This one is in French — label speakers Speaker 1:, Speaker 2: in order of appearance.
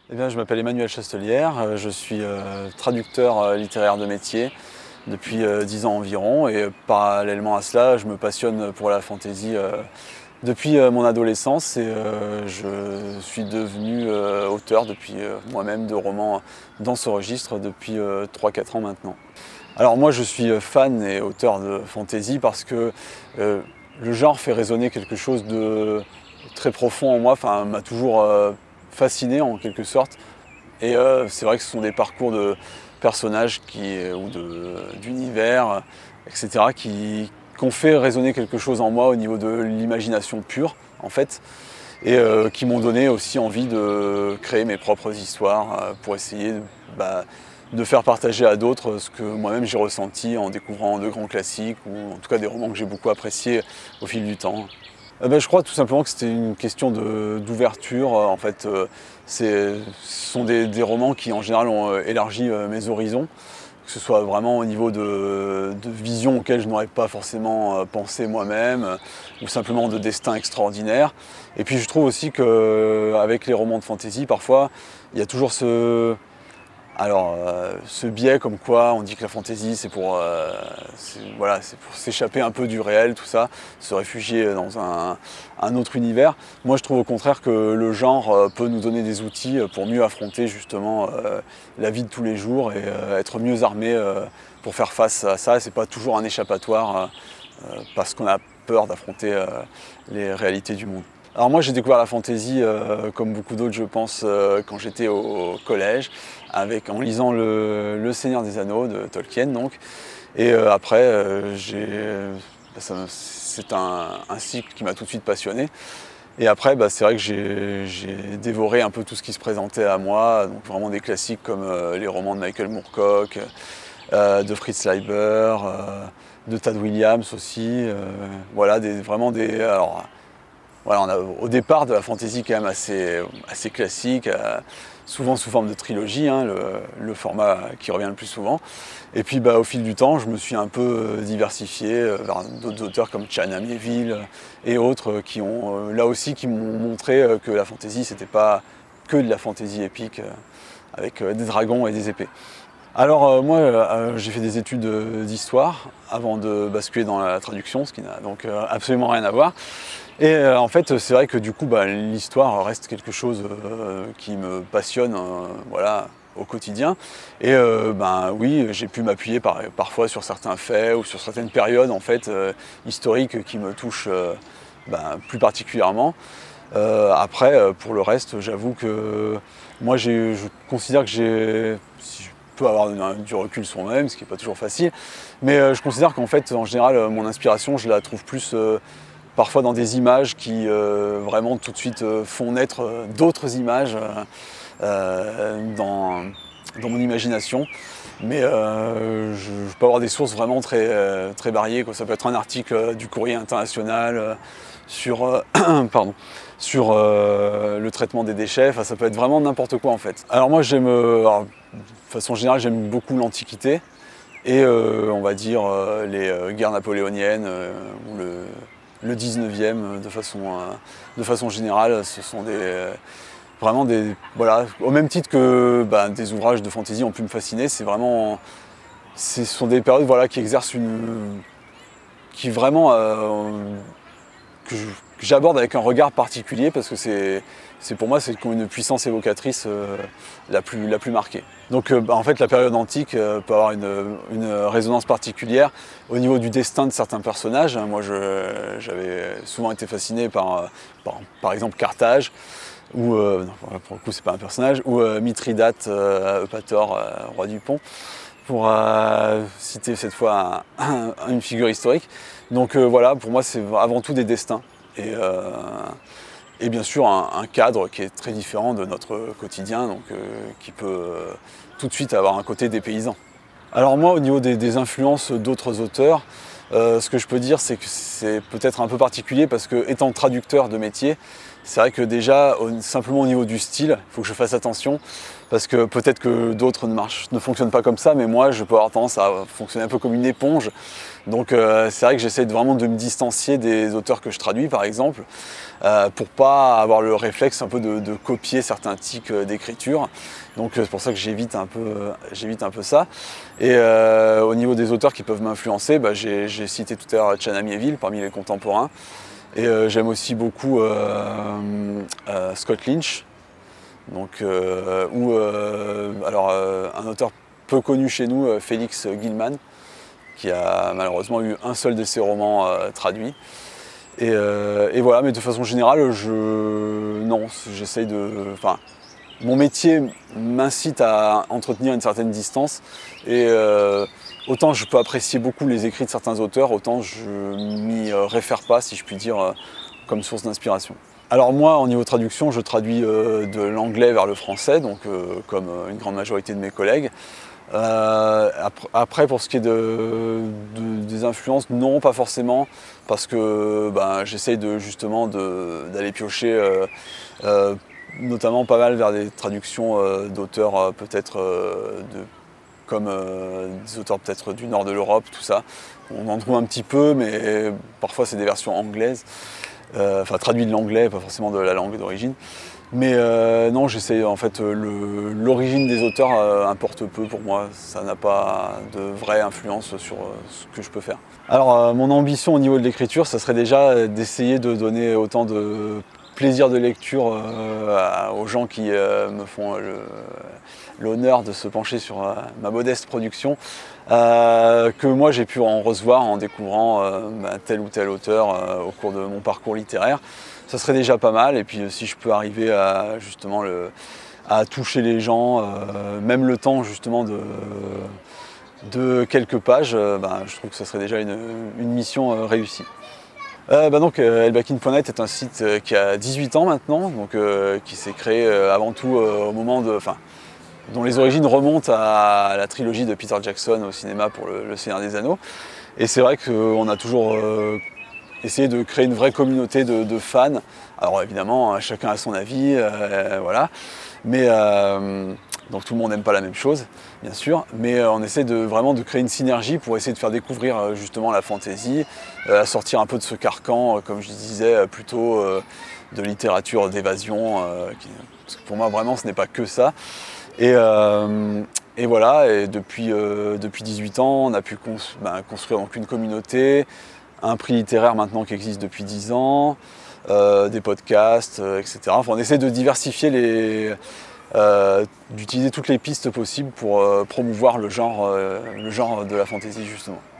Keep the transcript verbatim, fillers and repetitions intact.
Speaker 1: Eh bien, je m'appelle Emmanuel Chastelière, je suis euh, traducteur euh, littéraire de métier depuis euh, dix ans environ et euh, parallèlement à cela, je me passionne pour la fantaisie euh, depuis euh, mon adolescence et euh, je suis devenu euh, auteur depuis euh, moi-même de romans dans ce registre depuis euh, trois quatre ans maintenant. Alors moi je suis fan et auteur de fantaisie parce que euh, le genre fait résonner quelque chose de très profond en moi, enfin m'a toujours euh, fasciné en quelque sorte. Et euh, c'est vrai que ce sont des parcours de personnages qui, ou d'univers, et cetera, qui, qui ont fait résonner quelque chose en moi au niveau de l'imagination pure, en fait, et euh, qui m'ont donné aussi envie de créer mes propres histoires euh, pour essayer bah, de faire partager à d'autres ce que moi-même j'ai ressenti en découvrant de grands classiques, ou en tout cas des romans que j'ai beaucoup appréciés au fil du temps. Eh ben, je crois tout simplement que c'était une question d'ouverture. En fait, euh, ce sont des, des romans qui en général ont euh, élargi euh, mes horizons, que ce soit vraiment au niveau de, de visions auxquelles je n'aurais pas forcément euh, pensé moi-même, euh, ou simplement de destins extraordinaires. Et puis je trouve aussi qu'avec les romans de fantasy, parfois, il y a toujours ce... Alors, euh, ce biais comme quoi on dit que la fantaisie c'est pour euh, voilà, c'est pour s'échapper un peu du réel, tout ça, se réfugier dans un, un autre univers. Moi je trouve au contraire que le genre euh, peut nous donner des outils pour mieux affronter justement euh, la vie de tous les jours et euh, être mieux armé euh, pour faire face à ça. C'est pas toujours un échappatoire euh, parce qu'on a peur d'affronter euh, les réalités du monde. Alors moi j'ai découvert la fantaisie euh, comme beaucoup d'autres je pense euh, quand j'étais au collège avec, en lisant le, le Seigneur des Anneaux de Tolkien donc. Et euh, après euh, c'est un, un cycle qui m'a tout de suite passionné. Et après bah, c'est vrai que j'ai dévoré un peu tout ce qui se présentait à moi, donc vraiment des classiques comme euh, les romans de Michael Moorcock, euh, de Fritz Leiber, euh, de Tad Williams aussi, euh, voilà des, vraiment des... Alors, voilà, on a au départ de la fantaisie quand même assez, assez classique, euh, souvent sous forme de trilogie, hein, le, le format qui revient le plus souvent. Et puis bah, au fil du temps, je me suis un peu diversifié euh, vers d'autres auteurs comme Chana Miéville et autres qui ont euh, là aussi qui m'ont montré euh, que la fantaisie c'était pas que de la fantaisie épique euh, avec euh, des dragons et des épées. Alors euh, moi euh, j'ai fait des études d'histoire avant de basculer dans la traduction, ce qui n'a donc euh, absolument rien à voir. Et euh, en fait c'est vrai que du coup bah, l'histoire reste quelque chose euh, qui me passionne euh, voilà, au quotidien. Et euh, ben oui, j'ai pu m'appuyer par, parfois sur certains faits ou sur certaines périodes en fait euh, historiques qui me touchent euh, ben, plus particulièrement. Euh, après pour le reste j'avoue que moi je considère que j'ai... peut avoir du recul sur moi-même, ce qui n'est pas toujours facile, mais euh, je considère qu'en fait, en général, euh, mon inspiration, je la trouve plus euh, parfois dans des images qui euh, vraiment tout de suite euh, font naître euh, d'autres images euh, euh, dans, dans mon imagination. Mais euh, je, je peux avoir des sources vraiment très, euh, très variées, quoi. Ça peut être un article du Courrier international euh, sur, euh, pardon, sur euh, le traitement des déchets, enfin, ça peut être vraiment n'importe quoi en fait. Alors moi j'aime, euh, de façon générale j'aime beaucoup l'Antiquité et euh, on va dire euh, les euh, guerres napoléoniennes euh, ou le, le dix-neuvième de façon, euh, de façon générale, ce sont des... Euh, vraiment des... Voilà, au même titre que bah, des ouvrages de fantaisie ont pu me fasciner, c'est vraiment... Ce sont des périodes voilà, qui exercent une... qui vraiment... Euh, que j'aborde avec un regard particulier parce que c'est pour moi c'est une puissance évocatrice euh, la, plus, la plus marquée. Donc euh, bah, en fait la période antique euh, peut avoir une, une résonance particulière au niveau du destin de certains personnages. Moi j'avais souvent été fasciné par, par, par exemple Carthage, ou euh, non, pour le coup c'est pas un personnage, ou euh, Mithridate, euh, Eupator, euh, roi du pont, pour euh, citer cette fois un, un, une figure historique. Donc euh, voilà, pour moi c'est avant tout des destins et, euh, et bien sûr un, un cadre qui est très différent de notre quotidien, donc euh, qui peut euh, tout de suite avoir un côté dépaysant. Alors moi au niveau des, des influences d'autres auteurs, euh, ce que je peux dire c'est que c'est peut-être un peu particulier parce que étant traducteur de métier, c'est vrai que déjà, au, simplement au niveau du style, il faut que je fasse attention, parce que peut-être que d'autres ne, marchent, ne fonctionnent pas comme ça, mais moi je peux avoir tendance à fonctionner un peu comme une éponge. Donc euh, c'est vrai que j'essaie de, vraiment de me distancier des auteurs que je traduis par exemple, euh, pour pas avoir le réflexe un peu de, de copier certains tics d'écriture. Donc c'est pour ça que j'évite un peu, j'évite un peu ça. Et euh, au niveau des auteurs qui peuvent m'influencer, bah, j'ai cité tout à l'heure Chana Miéville parmi les contemporains. Et euh, j'aime aussi beaucoup euh, euh, Scott Lynch, donc, euh, ou euh, alors, euh, un auteur peu connu chez nous, euh, Félix Gilman, qui a malheureusement eu un seul de ses romans euh, traduits. Et, euh, et voilà, mais de façon générale, je non, j'essaye de. Enfin, mon métier m'incite à entretenir une certaine distance. Et euh, autant je peux apprécier beaucoup les écrits de certains auteurs, autant je m'y réfère pas, si je puis dire, comme source d'inspiration. Alors moi, au niveau traduction, je traduis euh, de l'anglais vers le français, donc euh, comme une grande majorité de mes collègues. Euh, après, pour ce qui est de, de, des influences, non, pas forcément, parce que ben, j'essaye de, justement d'aller piocher euh, euh, notamment pas mal vers des traductions euh, d'auteurs euh, peut-être euh, de comme euh, des auteurs peut-être du nord de l'Europe, tout ça. On en trouve un petit peu, mais parfois c'est des versions anglaises, euh, enfin traduites de l'anglais, pas forcément de la langue d'origine. Mais euh, non, j'essaie, en fait, l'origine des auteurs euh, importe peu pour moi, ça n'a pas de vraie influence sur euh, ce que je peux faire. Alors euh, mon ambition au niveau de l'écriture, ça serait déjà d'essayer de donner autant de plaisir de lecture euh, à, aux gens qui euh, me font l'honneur de se pencher sur euh, ma modeste production, euh, que moi j'ai pu en recevoir en découvrant euh, bah, tel ou tel auteur euh, au cours de mon parcours littéraire. Ça serait déjà pas mal, et puis euh, si je peux arriver à justement le, à toucher les gens, euh, même le temps justement de, de quelques pages, euh, bah, je trouve que ce serait déjà une, une mission euh, réussie. Euh, bah donc, euh, elbakin point net est un site euh, qui a dix-huit ans maintenant, donc, euh, qui s'est créé euh, avant tout euh, au moment de, enfin, dont les origines remontent à la trilogie de Peter Jackson au cinéma pour le, le Seigneur des Anneaux. Et c'est vrai qu'on a toujours euh, essayé de créer une vraie communauté de, de fans. Alors évidemment, chacun a son avis, euh, voilà. Mais euh, donc tout le monde n'aime pas la même chose, bien sûr, mais on essaie de, vraiment de créer une synergie pour essayer de faire découvrir justement la fantasy, euh, à sortir un peu de ce carcan, comme je disais, plutôt euh, de littérature d'évasion, euh, parce que pour moi vraiment ce n'est pas que ça. Et, euh, et voilà, et depuis, euh, depuis dix-huit ans, on a pu cons ben, construire donc une communauté, un prix littéraire maintenant qui existe depuis dix ans, euh, des podcasts, euh, et cetera. Enfin, on essaie de diversifier les... Euh, d'utiliser toutes les pistes possibles pour euh, promouvoir le genre, euh, le genre de la fantasy justement.